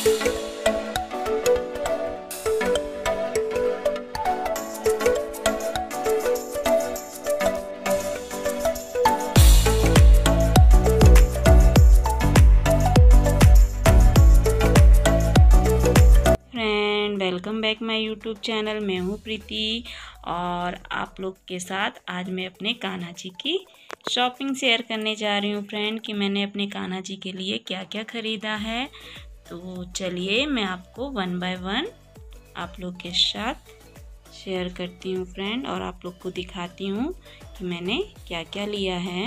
Welcome back my YouTube channel. मैं हूँ प्रीति और आप लोग के साथ आज मैं अपने कान्हा जी की शॉपिंग शेयर करने जा रही हूँ फ्रेंड कि मैंने अपने कान्हा जी के लिए क्या क्या ख़रीदा है। तो चलिए मैं आपको वन बाय वन आप लोग के साथ शेयर करती हूँ फ्रेंड, और आप लोग को दिखाती हूँ कि मैंने क्या क्या लिया है।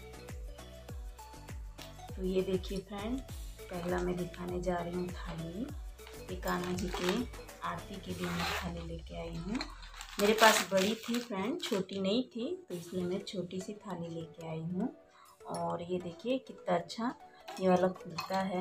तो ये देखिए फ्रेंड, पहला मैं दिखाने जा रही हूँ थाली। ये कान्हा जी के आरती के लिए मैं थाली लेके आई हूँ। मेरे पास बड़ी थी फ्रेंड, छोटी नहीं थी, तो इसलिए मैं छोटी सी थाली लेके आई हूँ। और ये देखिए कितना अच्छा ये वाला खुलता है,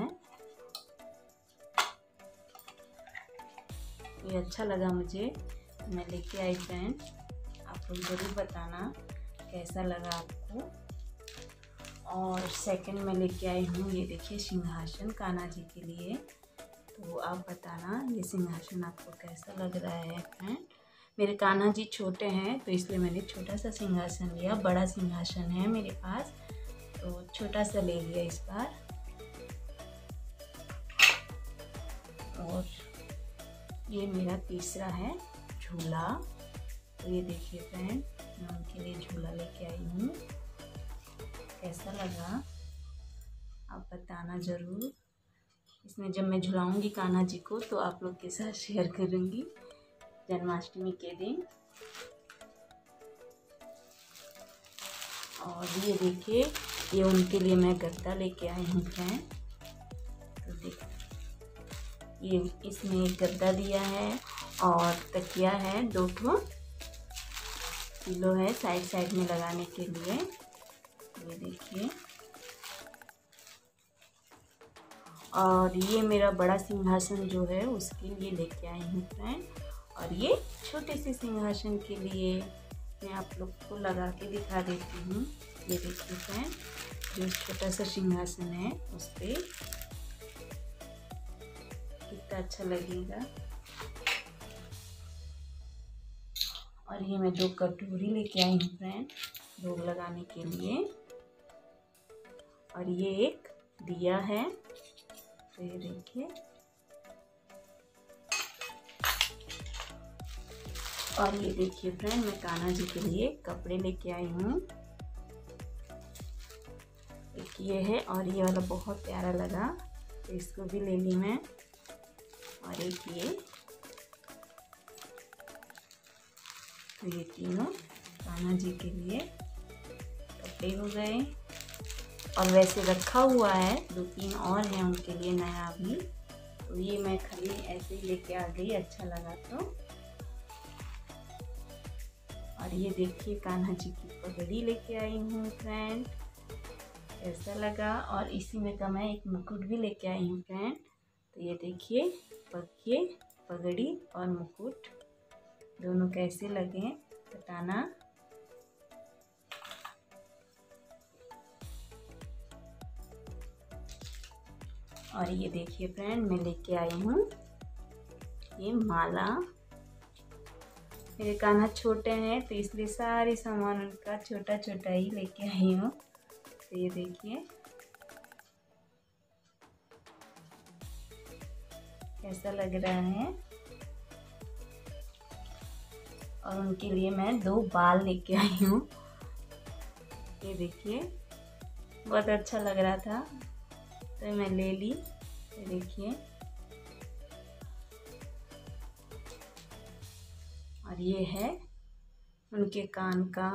ये अच्छा लगा मुझे, मैं लेके आई फ्रेंड। आप लोग ज़रूर बताना कैसा लगा आपको। और सेकंड में लेके आई हूँ, ये देखिए सिंहासन कान्हा जी के लिए। तो आप बताना ये सिंहासन आपको कैसा लग रहा है फ्रेंड। मेरे कान्हा जी छोटे हैं तो इसलिए मैंने छोटा सा सिंहासन लिया। बड़ा सिंहासन है मेरे पास तो छोटा सा ले लिया इस बार। और ये मेरा तीसरा है झूला। तो ये देखिए फ्रेंड, मैं उनके लिए झूला लेके आई हूँ। कैसा लगा आप बताना ज़रूर। इसमें जब मैं झुलाऊंगी कान्हा जी को तो आप लोग के साथ शेयर करूंगी जन्माष्टमी के दिन। और ये देखिए, ये उनके लिए मैं गद्दा लेके आई हूँ फ्रेंड। तो देखिए ये इसमें एक गद्दा दिया है और तकिया है, 2 पिलो है साइड साइड में लगाने के लिए। ये देखिए, और ये मेरा बड़ा सिंहासन जो है उसके लिए लेके आई हूँ फ्रेंड। और ये छोटे से सिंहासन के लिए मैं आप लोग को लगा के दिखा देती हूँ। ये देखिए फ्रेंड, जो छोटा सा सिंहासन है उस पर कितना अच्छा लगेगा। और ये मैं 2 कटोरी लेके आई हूँ फ्रेंड भोग लगाने के लिए। और ये एक दिया है, तो ये देखिए। और ये देखिए फ्रेंड, मैं कान्हा जी के लिए कपड़े लेके आई हूँ। एक ये है और ये वाला बहुत प्यारा लगा तो इसको भी ले ली मैं। और एक ये, तो ये तीनों कान्हा जी के लिए कपड़े हो गए। और वैसे रखा हुआ है 2-3 और हैं उनके लिए नया भी, तो ये मैं खाली ऐसे ही लेके आ गई, अच्छा लगा तो। और ये देखिए कान्हा जी की पगड़ी लेके आई हूँ फ्रेंड, कैसा लगा। और इसी में का मैं एक मुकुट भी लेके आई हूँ फ्रेंड। तो ये देखिए पगड़ी और मुकुट दोनों कैसे लगे बताना। और ये देखिए फ्रेंड, मैं लेके आई हूँ ये माला। मेरे कान्हा छोटे हैं तो इसलिए सारी सामान उनका छोटा छोटा ही लेके आई हूँ। तो ये देखिए कैसा लग रहा है। और उनके लिए मैं 2 बाल लेके आई हूँ। ये देखिए बहुत अच्छा लग रहा था तो मैं ले ली। ये देखिए, और ये है उनके कान का,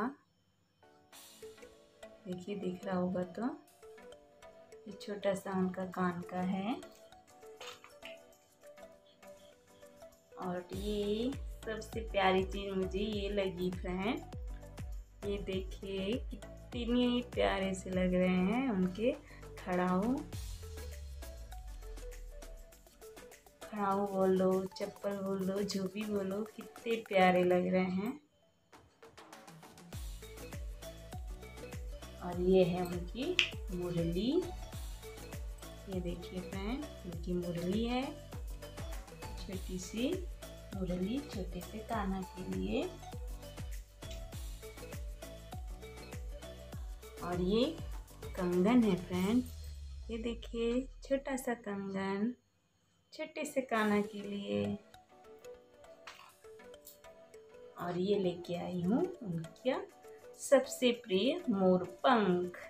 देखिए दिख रहा होगा तो ये छोटा सा उनका कान का है। और ये सबसे प्यारी चीज़ मुझे ये लगी फ्रेंड, ये देखिए कितने प्यारे से लग रहे हैं उनके खड़ाऊ बोलो, चप्पल बोलो, जो भी बोलो, कितने प्यारे लग रहे हैं। और ये है उनकी मुरली, ये देखिए फ्रेंड, इनकी मुरली है, छोटी सी मुरली छोटे से कान्हा के लिए। और ये कंगन है फ्रेंड, ये देखिए छोटा सा कंगन छोटे से कान्हा के लिए। और ये लेके आई हूँ उनका सबसे प्रिय मोर पंख।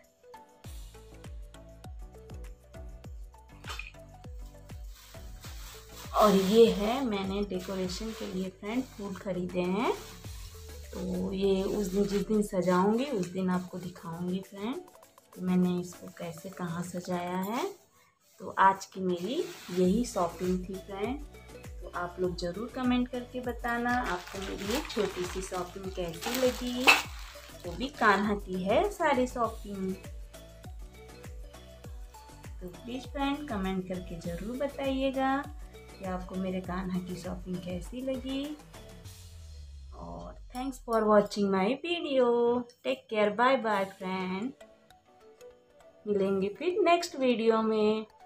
और ये है मैंने डेकोरेशन के लिए फ्रेंड फूल खरीदे हैं, तो ये उस दिन जिस दिन सजाऊंगी उस दिन आपको दिखाऊंगी फ्रेंड तो मैंने इसको कैसे कहाँ सजाया है। तो आज की मेरी यही शॉपिंग थी फ्रेंड। तो आप लोग ज़रूर कमेंट करके बताना आपको मेरी ये छोटी सी शॉपिंग कैसी लगी, वो भी कान्हा की है सारी शॉपिंग। तो प्लीज़ फ्रेंड कमेंट करके ज़रूर बताइएगा कि आपको मेरे कान्हा की शॉपिंग कैसी लगी। और thanks for watching my video. Take care, bye bye friend. मिलेंगे फिर नेक्स्ट वीडियो में।